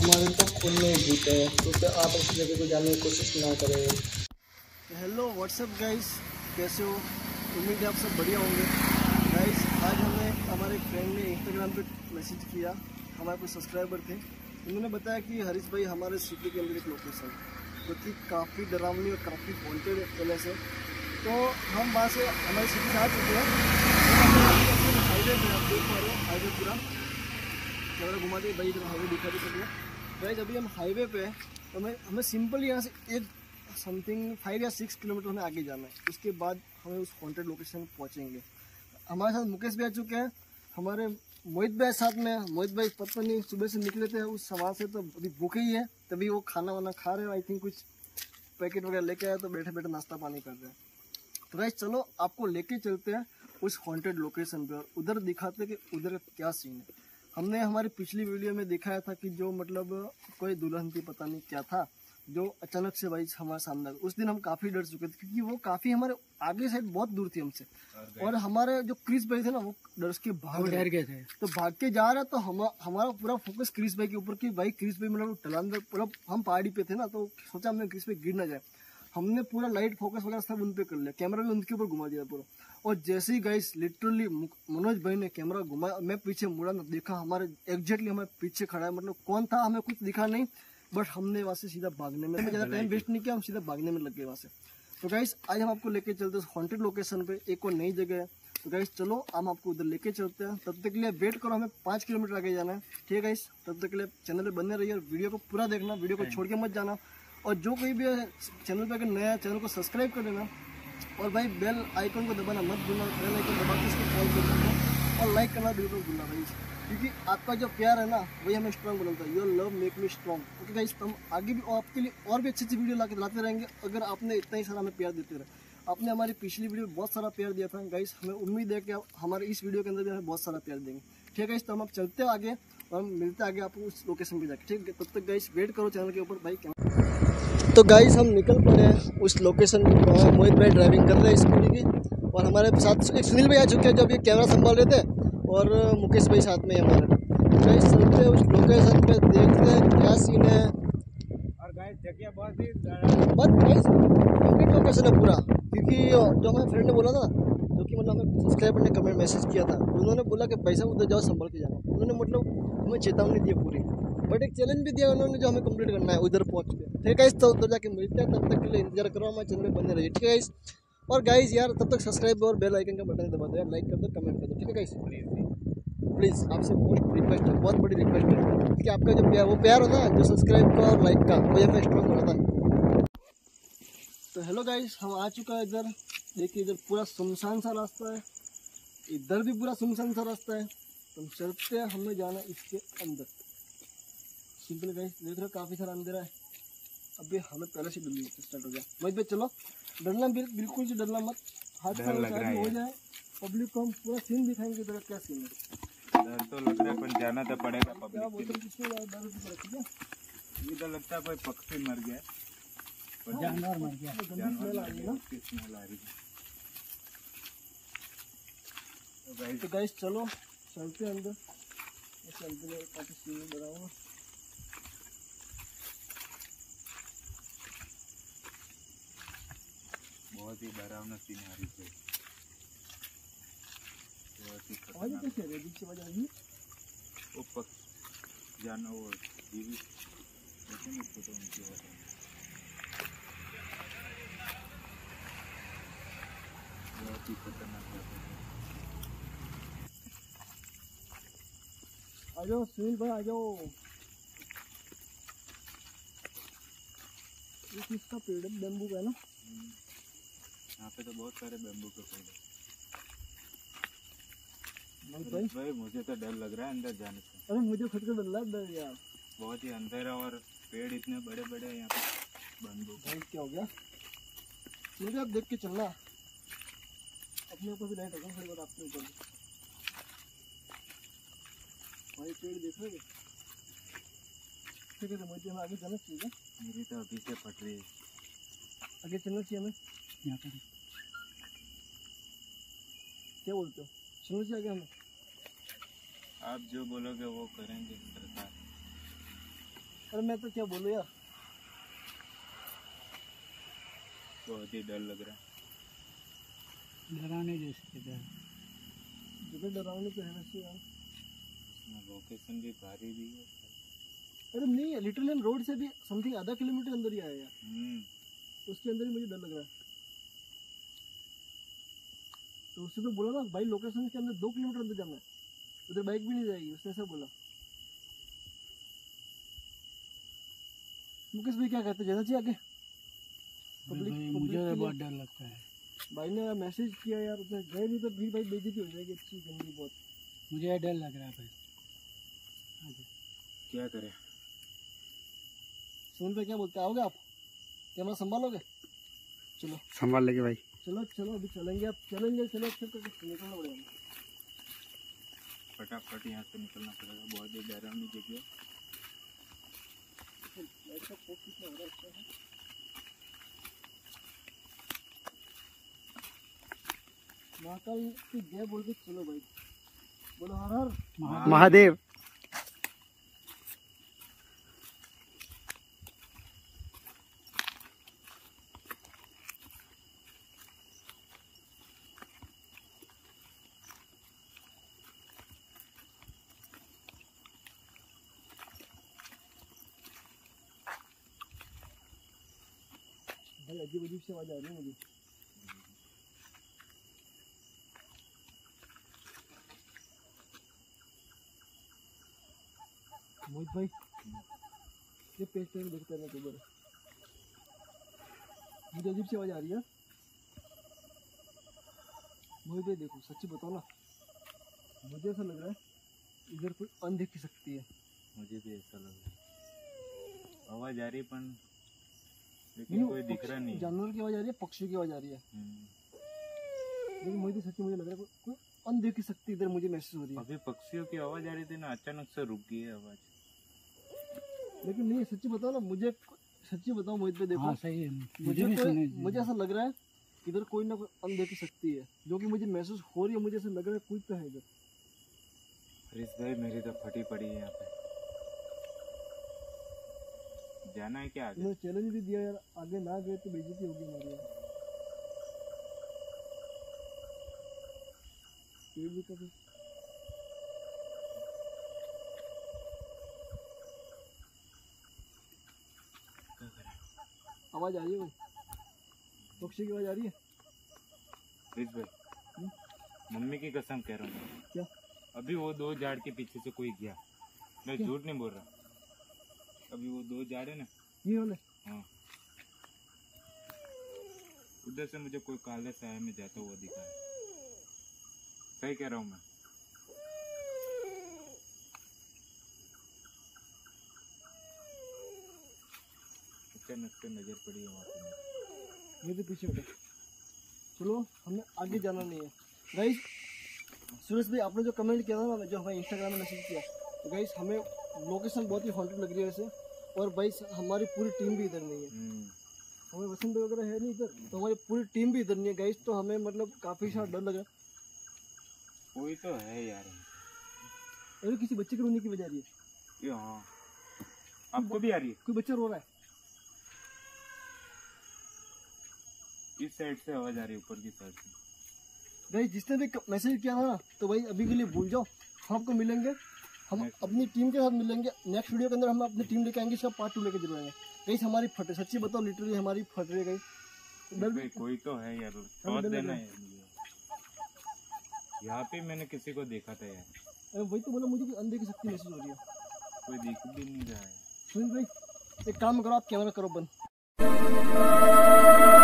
हमारे तो खून में भूत है, तो फिर आप उस जगह को जाने की कोशिश ना करें। हेलो व्हाट्सअप गाइस, कैसे हो? उम्मीद है आप सब बढ़िया होंगे। गाइस आज हमें हमारे फ्रेंड ने इंस्टाग्राम पे मैसेज किया, हमारे कुछ सब्सक्राइबर थे। उन्होंने बताया कि हरीश भाई हमारे सिटी के अंदर एक लोकेशन जो कि काफ़ी डरावनी और काफ़ी हॉन्टेड प्लेस है। तो हम वहाँ से हमारे सिटी से आ चुके हैं। हाईवे पे आप देख पा रहे हो, हाईवे पूरा कैमरा घुमा दे भाई, इधर हाईवे दिखा दे सकते। गाइस अभी हम हाईवे पे हैं, तो हमें सिंपली यहाँ से एक समथिंग 5 या 6 किलोमीटर हमें आगे जाना है। उसके बाद हमें उस हॉन्टेड लोकेशन पहुँचेंगे। हमारे साथ मुकेश भी आ चुके हैं, हमारे मोहित भाई साथ में। मोहित भाई पता नहीं सुबह से निकले थे उस समाज से, तो अभी भूखे ही है, तभी वो खाना वाना खा रहे हैं। आई थिंक कुछ पैकेट वगैरह लेके आए, तो बैठे बैठे नाश्ता पानी कर रहे हैं। तो गाइस चलो आपको लेके चलते हैं उस हॉन्टेड लोकेशन पे और उधर दिखाते हैं कि उधर क्या सीन है। हमने हमारी पिछली वीडियो में दिखाया था कि जो मतलब कोई दुल्हन थी, पता नहीं क्या था, जो अचानक से भाई हमारे सामने आ गई। उस दिन हम काफ़ी डर चुके थे क्योंकि वो काफ़ी हमारे आगे साइड बहुत दूर थी हमसे, और हमारे जो क्रिस भाई थे ना, वो डर के डर गए थे। तो भाग के जा रहे, तो हमारा पूरा फोकस क्रिस भाई के ऊपर कि भाई क्रिस भाई मतलब ढलान पूरा, हम पहाड़ी पे थे ना, तो सोचा हमने क्रिस भाई गिर ना जाए। हमने पूरा लाइट फोकस वगैरह सब उन पे कर लिया, कैमरा भी उनके ऊपर घुमा दिया पूरा। और जैसे ही गाइस लिटरली मनोज भाई ने कैमरा घुमाया, मैं पीछे मुड़ा ना, देखा हमारे एग्जैक्टली हमारे पीछे खड़ा है। मतलब कौन था हमें कुछ दिखा नहीं, बट हमने वहाँ से सीधा भागने में ज़्यादा टाइम वेस्ट नहीं किया, हम सीधा भागने में लग गए वहाँ से। तो गाइस आज हम आपको लेके चलते हैं हॉन्टेड लोकेशन पे, एक और नई जगह है। तो गाइस चलो हम आपको उधर लेके चलते हैं। तब तक के लिए वेट करो, हमें 5 किलोमीटर आगे जाना है, ठीक है गाइस। तब तक के लिए चैनल पे बने रहिए और वीडियो को पूरा देखना, वीडियो को छोड़ के मत जाना। और जो कोई भी चैनल पे अगर नया है, चैनल को सब्सक्राइब कर देना, और भाई बेल आइकन को दबाना मत भूलना। बेल आइकन दबा के इसको कॉल कर देना, और लाइक करना बिल्कुल भूलना भाई, क्योंकि आपका जो प्यार है ना, वही हमें स्ट्रॉन्ग बनाता है। Your love make me strong. Okay guys, हम आगे भी आपके लिए और भी अच्छी अच्छी वीडियो लाते रहेंगे, अगर आपने इतना ही सारा हमें प्यार देते रहे। आपने हमारी पिछली वीडियो में बहुत सारा प्यार दिया था गाइस, हमें उम्मीद है कि आप हमारे इस वीडियो के अंदर भी हमें बहुत सारा प्यार देंगे, ठीक है गाइस। तो हम आप चलते हैं आगे और हम मिलते हैं आगे आपको उस लोकेशन पे जाके, ठीक है। तब तक गाइस वेट करो चैनल के ऊपर भाई। तो गाइस हम निकल पड़े हैं उस लोकेशन पे। मोहित भाई ड्राइविंग कर रहे हैं स्कूटी की, और हमारे साथ एक सुनील भाई आ चुके हैं जो अभी कैमरा संभाल रहे थे, और मुकेश भाई साथ में हमारे। गाइस चलते हैं उस लोकेशन पे, देखते हैं क्या सीन है। और गाइस जगह बहुत गाइस कंप्लीट लोकेशन है पूरा, क्योंकि जो हमारे फ्रेंड ने बोला था, जो कि मतलब हमें सब्सक्राइबर ने कमेंट मैसेज किया था, उन्होंने बोला कि भाई साहब उधर जाओ, संभल के जाना। उन्होंने मतलब हमें चेतावनी दी पूरी, बट एक चैलेंज भी दिया उन्होंने जो हमें कंप्लीट करना है उधर पहुंच के, ठीक है गाइस। तो उधर जाके मिलते हैं, तब तक के लिए इंतजार करो, हमारे चैनल में बने रहिए, ठीक है गाइस। और गाइस यार तब तक सब्सक्राइब और बेल आइकन का बटन दबा दो यार, लाइक कर दो, कमेंट कर दो, ठीक है गाइस। प्लीज़ आपसे मोस्ट रिक्वेस्ट है, बहुत बड़ी रिक्वेस्ट है कि आपका जो प्यार, वो प्यार हो ना, जो सब्सक्राइब का और लाइक का, वो हमें स्ट्रॉन्ग बनाता है। तो हेलो गाइस, हम आ चुका है इधर। देखिए इधर पूरा सुनसान सा रास्ता है, इधर भी पूरा सुनसान सा रास्ता है। तो हम चलते हैं, हमें जाना इसके अंदर। सिंपल गाइस देख रहे हो, काफ़ी सारा अंधेरा है। अभी हमें पहले से डरना स्टार्ट हो गया। वहीं पे चलो, डरना बिल्कुल से डरना मत, हाथ का हो जाए। पब्लिक को हम पूरा सीन दिखाएंगे, इधर क्या सीन है। डर तो लग रहा है, पर जाना तो पड़ेगा क्या पब्लिक के लिए। डर ये तो लगता है कोई पक्षी मर गया, जानवर मर गया, जानवर मर गया, उसकी स्मेल आ रही है। तो गाइस चलो चलते हैं अंदर। चलते हैं, काफी सीन बना हुआ। बहुत ही डरावना सीन आ रही है, बहुत ही आवाज़ कैसे आ रही है? बीच से आवाज़ आ रही है। वो पक्षी जानवर, वो जीवित लेकिन इसको तो उनकी आवाज़ आ रही है। बहुत ही खतरनाक बात है। आ जाओ सुनील भाई, आ जाओ। ये किसका पेड़ है? बेम्बू का है ना? यहाँ पे तो बहुत सारे बेम्बू के पेड़ हैं। भाई मुझे तो डर लग रहा है अंदर जाने से। अरे मुझे खुद को डर लग रहा है यार, बहुत ही अंधेरा और पेड़ इतने बड़े बड़े हैं यहाँ पे बेम्बू। भाई क्या हो गया? मुझे आप देख के चलना, अपने ऊपर भी लाइट होगा, फिर बात आपके ऊपर भाई। पेड़ देख रहे हो? ठीक है, तो मुझे हम आगे चलना चाहिए। मेरी तो अभी से फट रही है, आगे चलना चाहिए हमें। यहाँ पर क्या बोलते हो, चलना चाहिए आगे हमें? आप जो बोलोगे वो करेंगे सरकार। अरे मैं तो क्या बोलूं यार, बहुत ही डर लग रहा है। डराने जैसे इधर मुझे डरावनी तो है वैसे यार। लोकेशन भी भारी भी है। अरे नहीं, लिटिल एंड रोड से भी समथिंग आधा किलोमीटर अंदर ही आया यार, उसके अंदर ही मुझे डर लग रहा है। तो उससे तो बोला ना भाई लोकेशन के अंदर 2 किलोमीटर अंदर जाना है, उधर बाइक भी नहीं जाएगी, उसने ऐसा बोला। मुकेश भाई क्या कहते हैं, जाना चाहिए आगे? मुझे तो बहुत डर लगता है। भाई ने मैसेज किया यार, उसने गए नहीं तो फिर भाई बेइज्जती हो जाएगी अच्छी गंदी बहुत। मुझे डर लग रहा है भाई। क्या करें? सुन पे क्या बोलते हैं, आओगे आप? कैमरा संभालोगे? चलो संभाल लेके भाई। चलो चलो अभी चलेंगे, अब चलेंगे, चलो फिर तो निकलना पड़ेगा। फटाफट यहाँ से निकलना पड़ेगा, बहुत ही डरावनी जगह। ऐसा फोक कितना हो रहा है इसका? महाकाल की जय बोल के चलो भाई, बोलो हर हर महादेव। भाई अजीब अजीब से आवाज आ रही है मुझे। मोहित भाई ये पेज पे देखते रहना खबर, मुझे अजीब सी आवाज आ रही है। मोहित भाई देखो सच्ची बताओ ना, मुझे ऐसा लग रहा है इधर कोई अनदेखी शक्ति है। मुझे भी ऐसा लग रहा है, आवाज आ रही है पर लेकिन कोई दिख रहा नहीं। जानवर की आवाज आ रही है, पक्षियों की आवाज आ रही है, लेकिन मोहित भाई सच्ची मुझे लग रहा है कोई अनदेखी शक्ति इधर मुझे महसूस हो रही है। अभी पक्षियों की आवाज आ रही थी ना, अचानक से रुक गई है आवाज। लेकिन नहीं सच्ची बताओ ना, मुझे सच्ची बताओ मोहित भाई देखो। हाँ सही है, मुझे ऐसा लग रहा है इधर कोई ना कोई अनदेखी शक्ति है जो कि मुझे महसूस हो रही है। मुझे ऐसा लग रहा है कोई तो है इधर। हरीश भाई मेरी तो फटी पड़ी है यहाँ पे, जाना है क्या आगे? मैंने चैलेंज भी दिया यार, आगे ना गए तो बेइज्जती होगी हमारी यार। पेड़ भी कभी आवाज आ रही है भाई, पक्षी की आवाज आ रही है। हरीश भाई मम्मी की कसम कह रहा हूँ, क्या? अभी वो 2 झाड़ के पीछे से कोई गया, मैं झूठ नहीं बोल रहा। अभी वो 2 झाड़ है ना, ये वाले? हाँ, उधर से मुझे कोई काले साए में जाता हुआ दिखा है। सही कह रहा हूँ मैं? अचानक से नजर पड़ी है वहाँ पे। ये तो पीछे हटे, चलो हमें आगे जाना नहीं है। गाइस सुरेश भाई आपने जो कमेंट किया था ना, जो हमें इंस्टाग्राम में मैसेज किया, तो गाइस हमें लोकेशन बहुत ही हॉन्टेड लग रही है वैसे, और भाई हमारी पूरी टीम भी इधर नहीं है। हमें वसंत वगैरह है नहीं इधर, तो हमारी पूरी टीम भी इधर नहीं है गाइस, तो हमें मतलब काफी सारा डर लगा। कोई तो है यार, अरे किसी बच्चे के रोने की वजह आ रही है। ये हाँ, आपको भी आ रही है? कोई बच्चा रो रहा है। इस साइड से आवाज आ रही है, ऊपर की साइड से। भाई जिसने भी मैसेज किया था ना, तो भाई अभी के लिए भूल जाओ, हम आपको मिलेंगे, हम अपनी टीम के साथ मिलेंगे नेक्स्ट वीडियो के अंदर। हम अपनी टीम लेके आएंगे, इसका पार्ट 2 लेके जरूर आएंगे गाइस। हमारी फट सच्ची बताओ, लिटरली हमारी फट रही है गाइस। कोई तो है यार, बहुत देना है यहाँ पे। मैंने किसी को देखा था यार। अरे वही तो बोला, मुझे कोई अनदेखी शक्ति महसूस हो रही है। कोई दिख भी नहीं रहा है। सुनील भाई एक काम करो, आप कैमरा करो बंद।